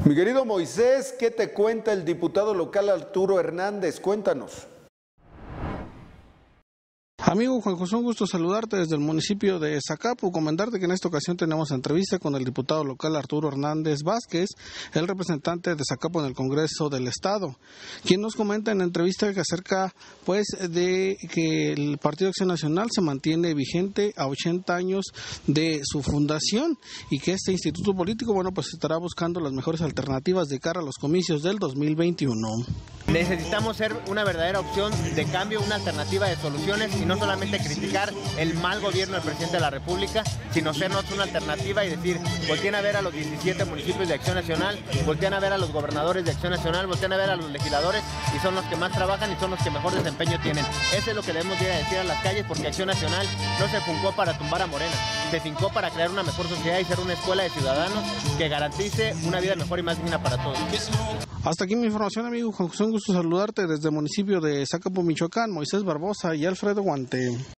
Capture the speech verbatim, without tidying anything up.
Mi querido Moisés, ¿qué te cuenta el diputado local Arturo Hernández? Cuéntanos. Amigo Juan José, un gusto saludarte desde el municipio de Zacapu, comentarte que en esta ocasión tenemos entrevista con el diputado local Arturo Hernández Vázquez, el representante de Zacapu en el Congreso del Estado, quien nos comenta en la entrevista que acerca pues de que el Partido Acción Nacional se mantiene vigente a ochenta años de su fundación y que este instituto político, bueno, pues estará buscando las mejores alternativas de cara a los comicios del dos mil veintiuno. Necesitamos ser una verdadera opción de cambio, una alternativa de soluciones y no solamente criticar el mal gobierno del presidente de la República, sino sernos una alternativa y decir, volteen a ver a los diecisiete municipios de Acción Nacional, volteen a ver a los gobernadores de Acción Nacional, volteen a ver a los legisladores y son los que más trabajan y son los que mejor desempeño tienen. Eso es lo que debemos ir a decir a las calles, porque Acción Nacional no se fincó para tumbar a Morena, se fincó para crear una mejor sociedad y ser una escuela de ciudadanos que garantice una vida mejor y más digna para todos. Hasta aquí mi información, amigo Juan José, un gusto saludarte desde el municipio de Zacapu, Michoacán, Moisés Barbosa y Alfredo Guante.